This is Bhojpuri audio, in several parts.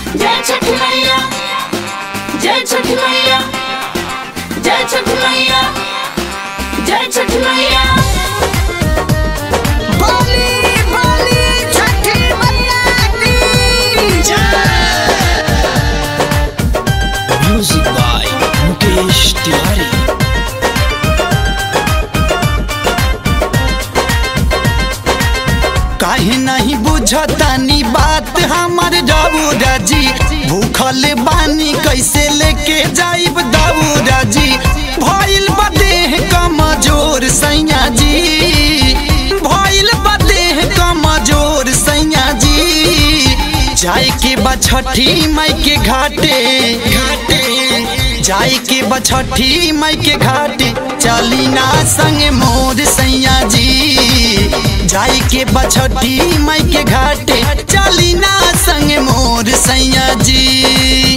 जय छठ मैया, जय छठ मैया, जय छठ मैया, जय छठ मैया। बोली बोली छठी मैया की जय। Music by Mukesh Tiwari. काहे नहीं बुझतानी बात हमार दाऊदा जी, भूखल बानी कैसे लेके जाइब दाऊदा जी। भइल बदेह कमजोर सैया जी, भइल बदेह कमजोर सैया जी। जाए के बा छठी माई के घाटे, जाए के बा छठी माई के घाटे। चली ना संग मोर सैया जी, जाए के बा छठी माई के घाटे। चली ना संग मोर सैया जी।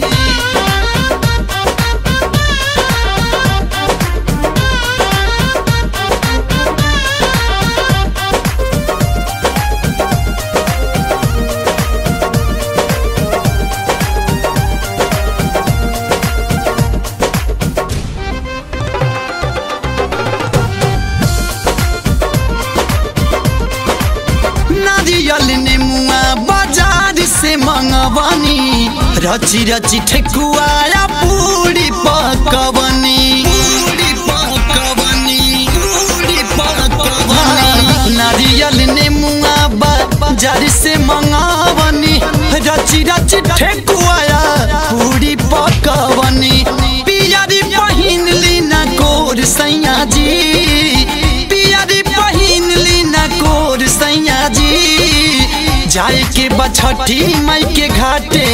नारियल ने मुआ बाजार से मंगवनी, रची रची ठेकुआ पूरी पकवनी, नारियल ने मुआ बाजार से मंगवनी, रची रची ठेकुआ पूरी पकवनी। पियरी पहिन ली ना कोर सैया जी, पियरी पहिन ली ना कोर सैया जी। जाए के बा छठी माई के घाटे,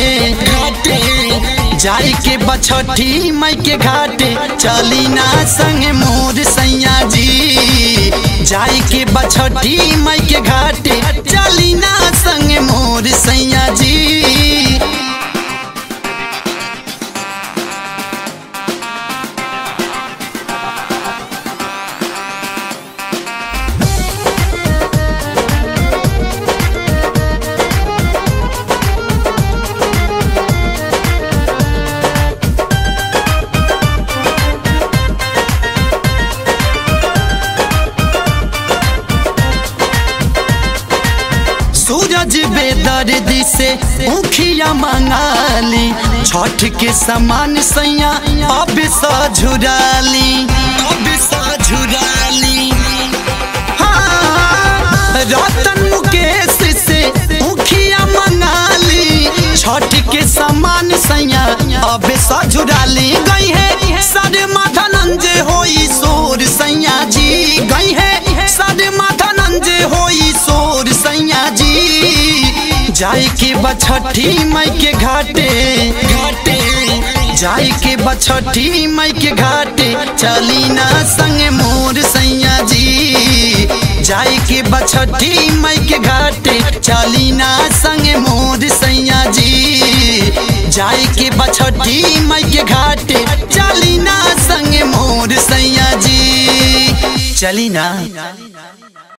जाए के बा छठी माई के घाटे। चली ना संग मोर सैया जी, जाए के बा छठी माई के घाटे। चली ना संग मोर सैया जी। सूरज बेदर्दी से मुखिया मंगाली, छठ के समान सैया अब सझुराली, अब सझुराली। हाँ, रतन मुकेश से मुखिया मंगाली, छठ के समान सैया अब सझुराली। गई है सदमा धनंजय होई सोर सैया जी, गई है सदमा धनंजय होई सोर सैया जी। जाए के बा छठी माई के घाटे, जाए के बा छठी माई के घाटे। चली ना संग मोर सैया जी, जाए के बा छठी माई के घाटे। चली ना संग मोर सैया जी, जाए के बा छठी माई के घाटे। चली ना संग मोर सैया जी, चली ना।